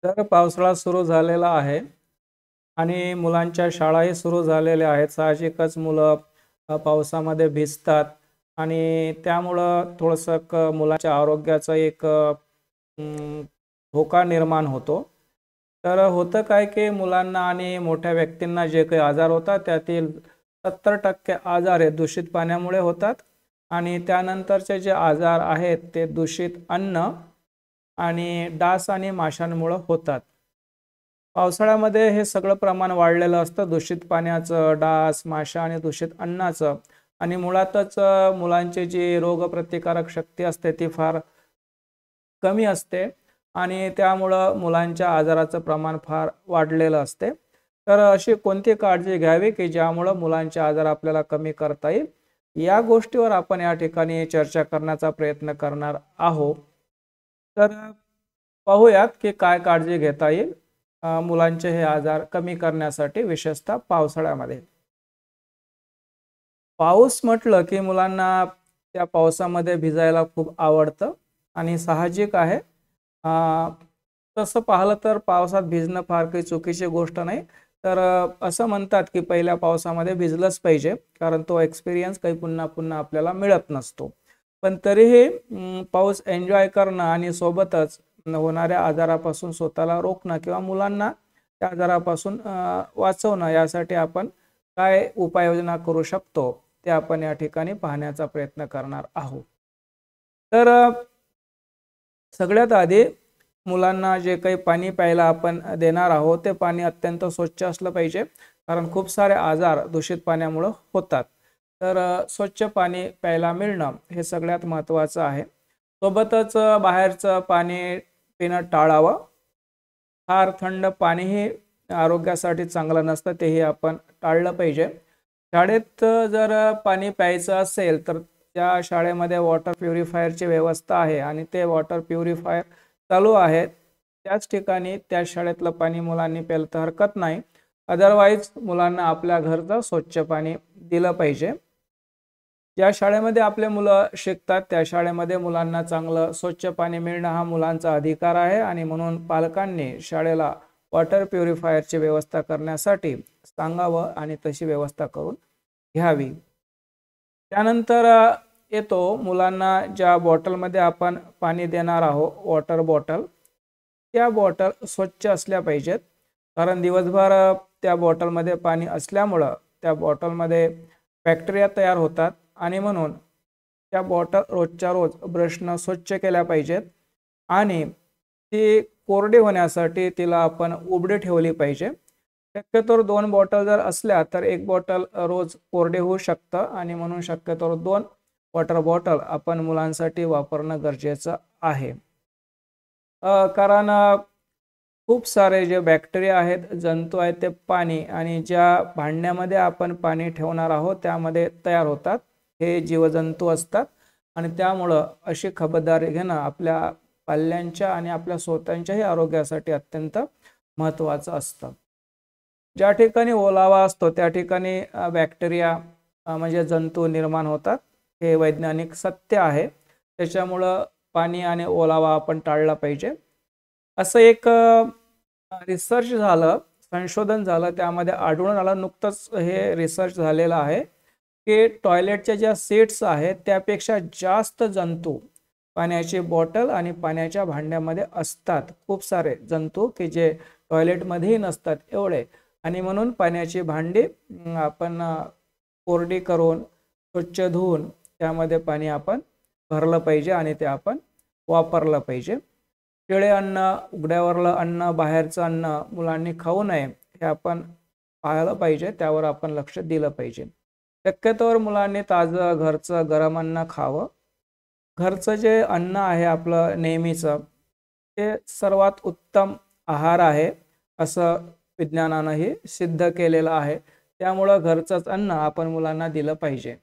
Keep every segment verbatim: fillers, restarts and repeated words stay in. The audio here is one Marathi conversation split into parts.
तर पावसाळा सुरू झालेला आहे आणि मुलांच्या शाळाही सुरू झालेल्या आहेत. साहजिकच मुलं अ, पावसामध्ये भिजतात आणि त्यामुळं थोडंसं क मुलाच्या आरोग्याचा एक अ, अं, धोका निर्माण होतो. तर होतं काय की मुलांना आणि मोठ्या व्यक्तींना जे काही आजार होतात त्यातील सत्तर टक्के आजार हे दूषित पाण्यामुळे होतात आणि त्यानंतरचे जे आजार आहेत ते दूषित अन्न आणि डास आणि माशांमुळं होतात. पावसाळ्यामध्ये हे सगळं प्रमाण वाढलेलं असतं दूषित पाण्याचं, डास, माशा आणि दूषित अन्नाचं आणि मुळातच अ, मुलांची जी रोगप्रतिकारक शक्ती असते ती फार कमी असते आणि त्यामुळं मुलांच्या आजाराचं प्रमाण फार वाढलेलं असते. तर अशी कोणती काळजी घ्यावी की ज्यामुळं मुलांचे आजार आपल्याला कमी करता येईल? या गोष्टीवर आपण या ठिकाणी चर्चा करण्याचा प्रयत्न करणार आहोत. तर अ, पाहूयात की काय काळजी घेता येईल अ, मुलांचे हे आजार कमी करण्यासाठी विशेषतः पावसाळ्यामध्ये. पाऊस म्हटलं की मुलांना त्या पावसामध्ये भिजायला खूप आवडतं आणि साहजिक आहे. अ, तसं पाहिलं तर पावसात भिजणं फार काही चुकीची गोष्ट नाही. तर अ, असं म्हणतात की पहिल्या पावसामध्ये भिजलंच पाहिजे कारण तो एक्सपिरियन्स काही पुन्हा-पुन्हा आपल्याला मिळत नसतो. पण तरीही अं, पाऊस एन्जॉय करणं आणि सोबतच होणाऱ्या आजारापासून स्वतःला रोखणं किंवा मुलांना त्या आजारापासून अ, वाचवणं यासाठी आपण काय उपाययोजना करू शकतो, ते आपण या ठिकाणी पाहण्याचा प्रयत्न करणार आहोत. तर अ, सगळ्यात आधी मुलांना जे काही पाणी प्यायला आपण देणार आहोत, ते पाणी अत्यंत स्वच्छ असलं पाहिजे. कारण खूप सारे आजार दूषित पाण्यामुळं होतात. तर अ, स्वच्छ पाणी प्यायला मिळणं हे सगळ्यात महत्त्वाचं आहे. सोबतच अ, बाहेरचं पाणी पिणं टाळावं. फार थंड पाणीही आरोग्यासाठी चांगलं नसतं, तेही आपण टाळलं पाहिजे. शाळेत अ, जर अ, पाणी प्यायचं असेल, तर त्या शाळेमध्ये वॉटर प्युरिफायरची व्यवस्था आहे आणि ते वॉटर प्युरिफायर चालू आहे. त्याच ठिकाणी त्या शाळेतलं पाणी मुलांनी प्यायला तर हरकत नाही. अदरवाईज मुलांना आपल्या घरचं स्वच्छ पाणी दिलं पाहिजे. ज्या शाळेमध्ये आपले मुलं शिकतात, त्या शाळेमध्ये मुलांना चांगलं स्वच्छ पाणी मिळणं हा मुलांचा अधिकार आहे आणि म्हणून पालकांनी शाळेला वॉटर प्युरिफायरची व्यवस्था करण्यासाठी सांगावं आणि तशी व्यवस्था करून घ्यावी. त्यानंतर अ, येतो मुलांना ज्या बॉटलमध्ये आपण पाणी देणार आहोत, वॉटर बॉटल, त्या बॉटल स्वच्छ असल्या पाहिजेत. कारण दिवसभर अ, त्या बॉटलमध्ये पाणी असल्यामुळं त्या बॉटलमध्ये बॅक्टेरिया तयार होतात आणि म्हणून त्या बॉटल रोजच्या रोज ब्रशनं स्वच्छ केल्या पाहिजेत आणि ती कोरडी होण्यासाठी तिला आपण उघडी ठेवली पाहिजे. शक्यतोवर दोन बॉटल जर असल्या तर एक बॉटल रोज कोरडे होऊ शकतं आणि म्हणून शक्यतोवर दोन वॉटर बॉटल आपण मुलांसाठी वापरणं गरजेचं आहे. अ, कारण अ, खूप सारे जे बॅक्टेरिया आहेत, जंतू आहेत, ते पाणी आणि ज्या भांड्यामध्ये आपण पाणी ठेवणार आहोत, त्यामध्ये तयार होतात. हे जीवजंतू असतात आणि त्यामुळं अशी खबरदारी घेणं आपल्या पाल्यांच्या आणि आपल्या स्वतःच्याही आरोग्यासाठी अत्यंत महत्त्वाचं असतं. ज्या ठिकाणी ओलावा असतो त्या ठिकाणी अ, बॅक्टेरिया अ, म्हणजे जंतू निर्माण होतात. हे वैज्ञानिक सत्य आहे. त्याच्यामुळं पाणी आणि ओलावा आपण टाळला पाहिजे. असं एक अ, रिसर्च झालं, संशोधन झालं त्यामध्ये आढळून आलं नुकतंच हे रिसर्च झालेलं आहे, की टॉयलेटच्या ज्या सीट्स आहेत त्यापेक्षा जास्त जंतू पाण्याची बॉटल आणि पाण्याच्या भांड्यामध्ये असतात. खूप सारे जंतू की जे टॉयलेटमध्येही नसतात एवढे आणि म्हणून पाण्याची भांडी अं, आपण अ, कोरडी करून स्वच्छ धुवून त्यामध्ये पाणी आपण भरलं पाहिजे आणि ते आपण वापरलं पाहिजे. शिळे अन्न, उघड्यावरलं अन्न, बाहेरचं अन्न मुलांनी खाऊ नये हे आपण पाहिलं पाहिजे. त्यावर आपण लक्ष दिलं पाहिजे. शक्यतोवर मुलांनी ताजं घरचं गरम अन्न खावं. घरचं जे अन्न आहे आपलं नेहमीचं, ते सर्वात उत्तम आहार आहे, असं विज्ञानानंही सिद्ध केलेलं आहे. त्यामुळं घरचंच अन्न आपण मुलांना दिलं पाहिजे.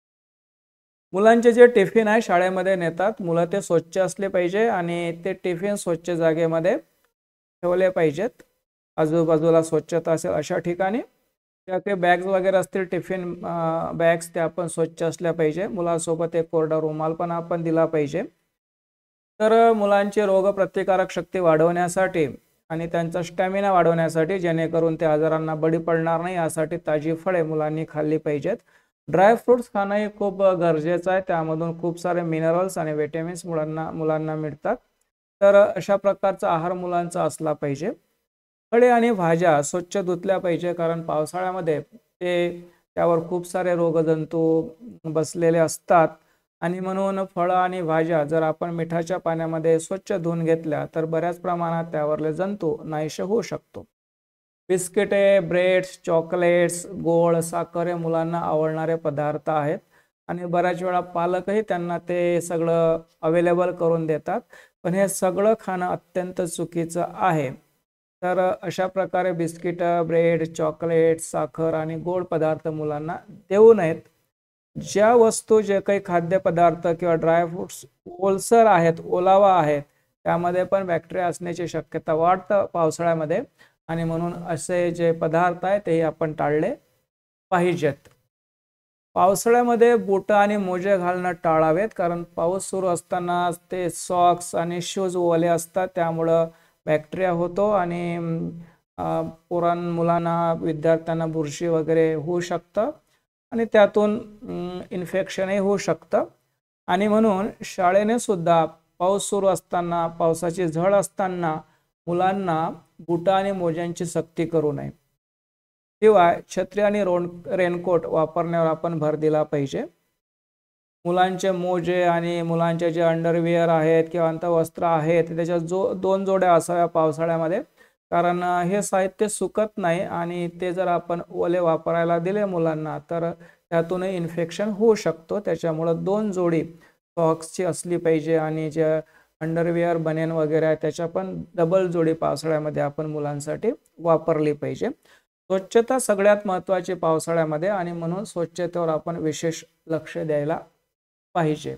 मुलांचे जे टिफिन आहे शाळेमध्ये नेतात, मुलं ते स्वच्छ असले पाहिजे आणि ते टिफिन स्वच्छ जागेमध्ये ठेवले पाहिजेत. आजूबाजूला स्वच्छता असेल अशा ठिकाणी. त्या काही बॅग्स वगैरे असतील टिफिन अ, बॅग्स त्या पण स्वच्छ असल्या पाहिजे. मुलासोबत एक कोरडा रुमाल पण आपण दिला पाहिजे. तर अ, मुलांची रोगप्रतिकारक शक्ती वाढवण्यासाठी आणि त्यांचा स्टॅमिना वाढवण्यासाठी, जेणेकरून ते आजारांना बळी पडणार नाही यासाठी ताजी फळे मुलांनी खाल्ली पाहिजेत. ड्राय फ्रुट्स खाणं हे खूप गरजेचं आहे. त्यामधून खूप सारे मिनरल्स आणि विटॅमिन्स मुलांना मुलांना मिळतात. तर अशा प्रकारचा आहार मुलांचा असला पाहिजे. फळे आणि भाज्या स्वच्छ धुतल्या पाहिजे, कारण पावसाळ्यामध्ये ते त्यावर खूप सारे रोगजंतू बसलेले असतात आणि म्हणून फळं आणि भाज्या जर आपण मिठाच्या पाण्यामध्ये स्वच्छ धुवून घेतल्या तर बऱ्याच प्रमाणात त्यावरले जंतू नाहीसे होऊ शकतो. बिस्किटे, ब्रेड्स, चॉकलेट्स, गोड, साखर हे मुलांना आवडणारे पदार्थ आहेत आणि बऱ्याच वेळा पालकही त्यांना ते सगळं अवेलेबल करून देतात, पण हे सगळं खाणं अत्यंत चुकीचं आहे. तर अशा प्रकारे बिस्किट, ब्रेड, चॉकलेट, साखर आणि गोड पदार्थ मुलांना देऊ नयेत. ज्या वस्तू, जे काही खाद्यपदार्थ किंवा ड्रायफ्रुट्स ओलसर आहेत, ओलावा आहेत, त्यामध्ये पण बॅक्टेरिया असण्याची शक्यता वाढतं पावसाळ्यामध्ये आणि म्हणून असे जे पदार्थ आहेत तेही आपण टाळले पाहिजेत. पावसाळ्यामध्ये बुटं आणि मोजे घालणं टाळावेत, कारण पाऊस सुरू असताना ते सॉक्स आणि शूज ओले असतात, त्यामुळं बॅक्टेरिया होतो आणि पोरां मुलांना, विद्यार्थ्यांना बुरशी वगैरे होऊ शकतं आणि त्यातून इन्फेक्शनही होऊ शकतं. आणि म्हणून शाळेने सुद्धा पाऊस सुरू असताना, पावसाची झळ असताना मुलांना बुटं आणि मोज्यांची सक्ती करू नये. शिवाय छत्री आणि रोन रेनकोट वापरण्यावर आपण भर दिला पाहिजे. मुलांचे मोजे आणि मुलांचे जे अंडरवेअर आहेत किंवा अंतवस्त्र आहेत त्याच्या जो दोन जोड्या असाव्या पावसाळ्यामध्ये, कारण हे साहित्य सुकत नाही आणि ते जर आपण ओले वापरायला दिले मुलांना तर त्यातूनही इन्फेक्शन होऊ शकतो. त्याच्यामुळं दोन जोडी सॉक्सची असली पाहिजे आणि जे अंडरवेअर, बनियन वगैरे आहे त्याच्या पण डबल जोडी पावसाळ्यामध्ये आपण मुलांसाठी वापरली पाहिजे. स्वच्छता सगळ्यात महत्त्वाची पावसाळ्यामध्ये आणि म्हणून स्वच्छतेवर आपण विशेष लक्ष द्यायला पाहिजे.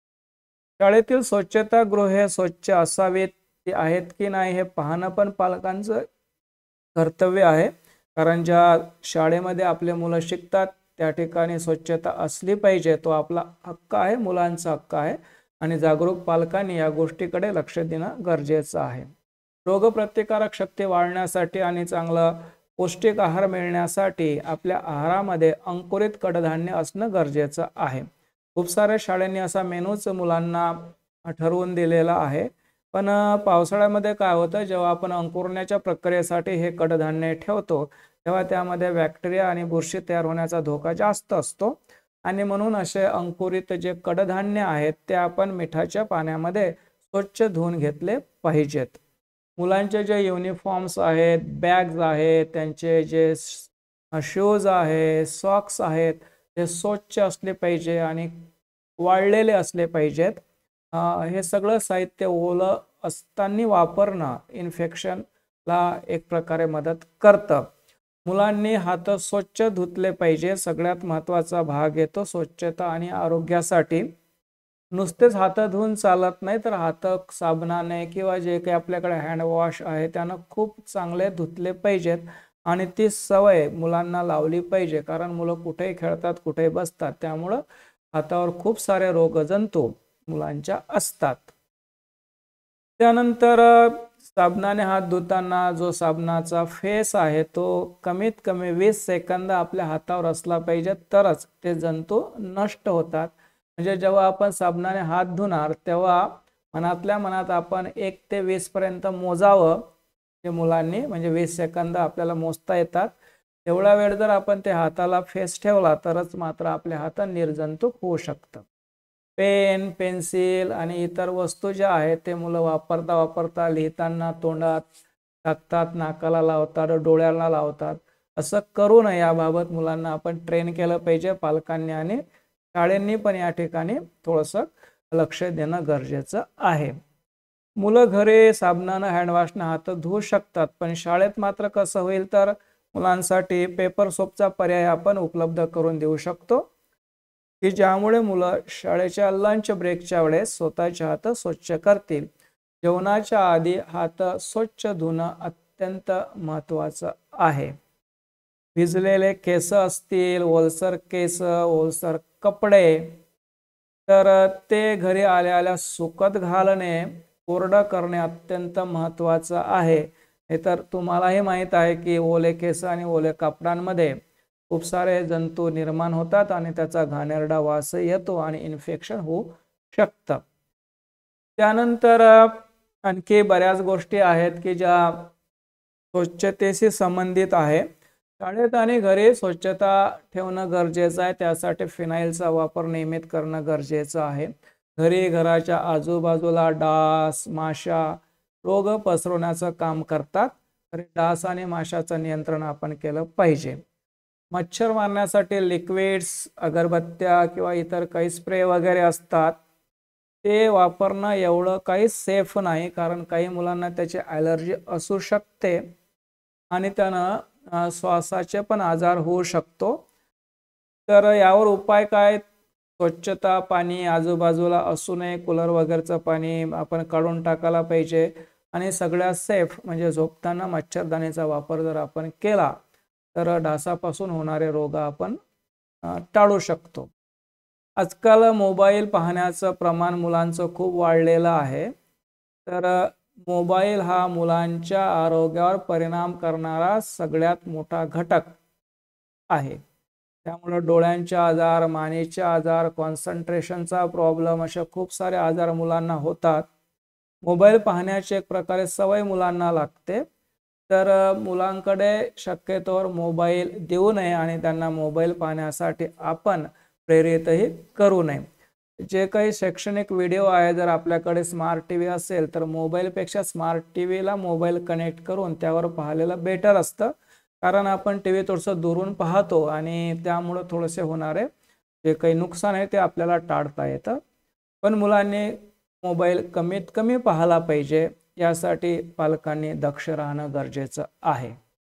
शाळेतील स्वच्छतागृहे स्वच्छ असावीत, ती आहेत की नाही हे पाहणं पण पालकांचं कर्तव्य आहे, कारण ज्या शाळेमध्ये आपले मुलं शिकतात त्या ठिकाणी स्वच्छता असली पाहिजे. तो आपला हक्क आहे, मुलांचा हक्क आहे आणि जागरूक पालकांनी या गोष्टीकडे लक्ष देणं गरजेचं आहे. रोगप्रतिकारक शक्ती वाढण्यासाठी आणि चांगला पौष्टिक आहार मिळण्यासाठी आपल्या आहारामध्ये अंकुरित कडधान्य असणं गरजेचं आहे. खूप साऱ्या शाळांनी असा मेनूच मुलांना ठरवून दिलेला आहे, पण पावसाळ्यामध्ये काय होतं, जेव्हा आपण अंकुरण्याच्या प्रक्रियेसाठी हे कडधान्य ठेवतो तेव्हा त्यामध्ये बॅक्टेरिया आणि बुरशी तयार होण्याचा धोका जास्त असतो आणि म्हणून असे अंकुरित जे कडधान्य आहेत ते आपण मिठाच्या पाण्यामध्ये स्वच्छ धुवून घेतले पाहिजेत. मुलांचे जे युनिफॉर्म्स आहेत, बॅग्स आहेत, त्यांचे जे शूज आहे, सॉक्स आहेत ते स्वच्छ असले पाहिजे आणि वाळलेले असले पाहिजेत. हे सगळं साहित्य ओलं असताना वापरणं इन्फेक्शनला एक प्रकारे मदत करतं. मुलांनी हात स्वच्छ धुतले पाहिजे. सगळ्यात महत्त्वाचा भाग येतो स्वच्छता आणि आरोग्यासाठी. नुसतेच हात धुवून चालत नाही, तर हात साबणाने किंवा जे काही आपल्याकडे हँडवॉश आहे त्यानं खूप चांगले धुतले पाहिजेत आणि ती सवय मुलांना लावली पाहिजे, कारण मुलं कुठेही खेळतात, कुठेही बसतात, त्यामुळं हातावर खूप सारे रोगजंतू मुलांच्या असतात. त्यानंतर साबणाने हात धुताना जो साबणाचा फेस आहे तो कमीत कमी वीस सेकंद आपल्या हातावर असला पाहिजे, तरच ते जंतू नष्ट होतात. म्हणजे जेव्हा आपण साबणाने हात धुणार तेव्हा मनातल्या मनात आपण एक ते वीस पर्यंत मोजावं हे मुलांनी, म्हणजे वीस सेकंद आपल्याला मोजता येतात. तेवढा वेळ जर आपण ते हाताला फेस ठेवला तरच मात्र आपले हात निर्जंतुक होऊ शकतात. पेन, पेन्सिल आणि इतर वस्तू ज्या आहेत ते मुलं वापरता वापरता लिहिताना तोंडात टाकतात, नाकाला लावतात, डोळ्याला लावतात. असं करू नये. याबाबत मुलांना आपण ट्रेन केलं पाहिजे पालकांनी आणि शाळांनी पण या ठिकाणी थोडंसं लक्ष देणं गरजेचं आहे. मुलं घरी साबणानं, हँडवॉशनं हात धुवू शकतात, पण शाळेत मात्र कसं होईल, तर मुलांसाठी पेपर सोपचा पर्याय आपण उपलब्ध करून देऊ शकतो की ज्यामुळे मुलं शाळेच्या लंच ब्रेकच्या वेळेस स्वतःचे हात स्वच्छ करतील. जेवणाच्या आधी हात स्वच्छ धुणं अत्यंत महत्त्वाचं आहे. भिजलेले केस असतील, ओलसर केस, ओलसर कपडे, तर ते घरी आल्या आल्या सुकत घालणे, कोरडं करणे अत्यंत महत्त्वाचं आहे. हे तर तुम्हालाही माहीत आहे की ओले केस आणि ओले कपड्यांमध्ये खूप सारे जंतू निर्माण होतात आणि त्याचा घाणेरडा वास येतो आणि इन्फेक्शन होऊ शकतं. त्यानंतर आणखी बऱ्याच गोष्टी आहेत की ज्या स्वच्छतेशी संबंधित आहे. शाळेत आणि घरी स्वच्छता ठेवणं गरजेचं आहे. त्यासाठी फिनाईलचा वापर नियमित करणं गरजेचं आहे. घरी घराच्या आजूबाजूला डास, माशा रोग पसरवण्याचं काम करतात. तर डास आणि माशाचं नियंत्रण आपण केलं पाहिजे. मच्छर मारण्यासाठी लिक्विड्स, अगरबत्त्या किंवा इतर काही स्प्रे वगैरे असतात, ते वापरणं एवढं काही सेफ नाही, कारण काही मुलांना त्याची ॲलर्जी असू शकते आणि त्यानं श्वासाचे पण आजार होऊ शकतो. तर यावर उपाय काय? स्वच्छता, पाणी आजूबाजूला असू नये, कूलर वगैरेचं पाणी आपण काढून टाकायला पाहिजे आणि सगळ्यात सेफ म्हणजे झोपताना मच्छरदाणीचा वापर जर आपण केला तर डासापासून होणारे रोग आपण टाळू शकतो. आजकाल मोबाईल पाहण्याचं प्रमाण मुलांचं खूप वाढलेलं आहे. तर मोबाईल हा मुलांच्या आरोग्यावर परिणाम करणारा सगळ्यात मोठा घटक आहे. त्यामुळे डोळ्यांचे आजार, मानेचे आजार, कॉन्सन्ट्रेशनचा प्रॉब्लेम असे खूप सारे आजार मुलांना होतात. मोबाईल पाहण्याची एक प्रकारे सवय मुलांना लागते. तर मुलांकडे शक्यतोवर मोबाईल देऊ नये आणि त्यांना मोबाईल पाहण्यासाठी आपण प्रेरितही करू नये. जे काही शैक्षणिक व्हिडिओ आहे, जर आपल्याकडे स्मार्ट टी व्ही असेल तर मोबाईलपेक्षा स्मार्ट टी व्हीला मोबाईल कनेक्ट करून त्यावर पाहिलेलं बेटर असतं. कारण आपण टी व्ही थोडंसं दुरून पाहतो आणि त्यामुळं थोडेसे होणारे जे काही नुकसान आहे ते आपल्याला टाळता येतं. पण मुलांनी मोबाईल कमीत कमी पाहायला पाहिजे, यासाठी पालकांनी दक्ष राहणं गरजेचं आहे.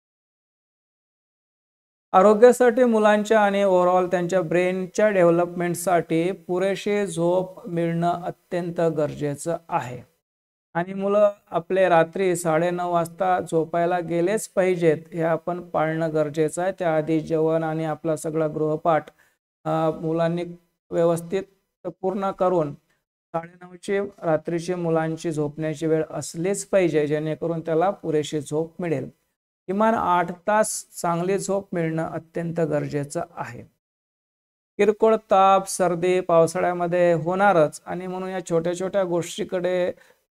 आरोग्यासाठी मुलांच्या आणि ओव्हरऑल त्यांच्या ब्रेनच्या डेव्हलपमेंटसाठी पुरेशी झोप मिळणं अत्यंत गरजेचं आहे. आणि मुलं आपले रात्री साडेनऊ वाजता झोपायला गेलेच पाहिजेत, हे आपण पाळणं गरजेचं आहे. त्याआधी जेवण आणि आपला सगळा गृहपाठ मुलांनी व्यवस्थित पूर्ण करून साडेनऊची रात्रीची मुलांची झोपण्याची वेळ असलीच पाहिजे, जेणेकरून त्याला पुरेशी झोप मिळेल. किमान आठ तास चांगली झोप मिळणं अत्यंत गरजेचं आहे. किरकोळ ताप, सर्दी पावसाळ्यामध्ये होणारच आणि म्हणून या छोट्या छोट्या गोष्टीकडे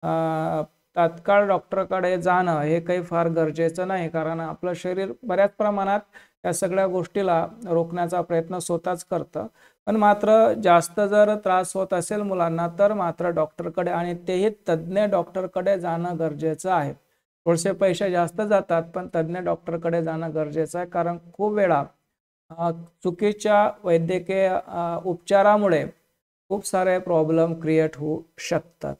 तात्काळ डॉक्टरकडे जाणं हे काही फार गरजेचं नाही, कारण आपलं शरीर बऱ्याच प्रमाणात या सगळ्या गोष्टीला रोखण्याचा प्रयत्न स्वतःच करतं. पण मात्र जास्त जर त्रास होत असेल मुलांना तर मात्र डॉक्टरकडे आणि तेही तज्ज्ञ डॉक्टरकडे जाणं गरजेचं आहे. थोडेसे पैसे जास्त जातात, पण तज्ज्ञ डॉक्टरकडे जाणं गरजेचं आहे, कारण खूप वेळा चुकीच्या वैद्यकीय उपचारामुळे खूप सारे प्रॉब्लेम क्रिएट होऊ शकतात.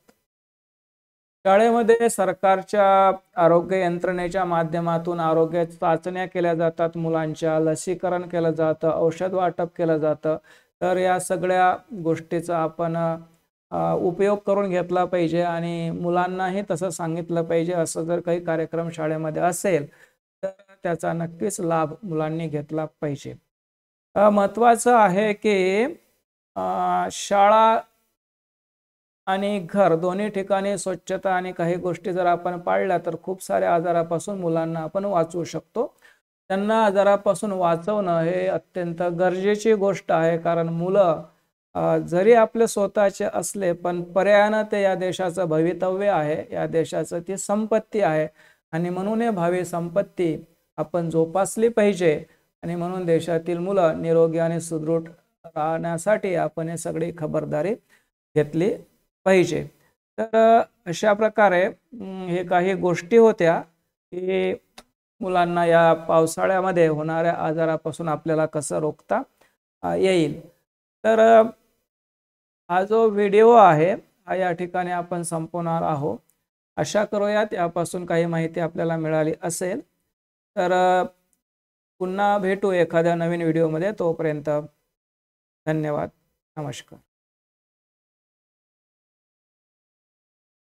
शाळेमध्ये सरकारच्या आरोग्य यंत्रणेच्या माध्यमातून आरोग्य चाचण्या केल्या जातात, मुलांच्या लसीकरण केलं जातं, औषध वाटप केलं जातं. तर या सगळ्या गोष्टीचा आपण उपयोग करून घेतला पाहिजे आणि मुलांनाही तसं सांगितलं पाहिजे. असं जर काही कार्यक्रम शाळेमध्ये असेल तर त्याचा नक्कीच लाभ मुलांनी घेतला पाहिजे. महत्त्वाचं आहे की शाळा आणि घर दोन्ही ठिकाणी स्वच्छता आणि काही गोष्टी जर आपण पाळल्या तर खूप साऱ्या आजारापासून मुलांना आपण वाचवू शकतो. त्यांना आजारापासून वाचवणं हे अत्यंत गरजेची गोष्ट आहे, कारण मुलं जरी आपले स्वतःचे असले पण पर्यायानं ते या देशाचं भवितव्य आहे, या देशाचं ती संपत्ती आहे आणि म्हणून हे भावी संपत्ती आपण जोपासली पाहिजे. आणि म्हणून देशातील मुलं निरोगी आणि सुदृढ राहण्यासाठी आपण हे सगळी खबरदारी घेतली पाहिजे. तर अशा प्रकारे हे काही गोष्टी होत्या की मुलांना या पावसाळ्यामध्ये होणाऱ्या आजारापासून आपल्याला कसं रोखता येईल. तर हा जो व्हिडिओ आहे हा या ठिकाणी आपण संपवणार आहोत. आशा करूयात यापासून काही माहिती आपल्याला मिळाली असेल. तर पुन्हा भेटू एखाद्या नवीन व्हिडिओमध्ये. तोपर्यंत धन्यवाद. नमस्कार.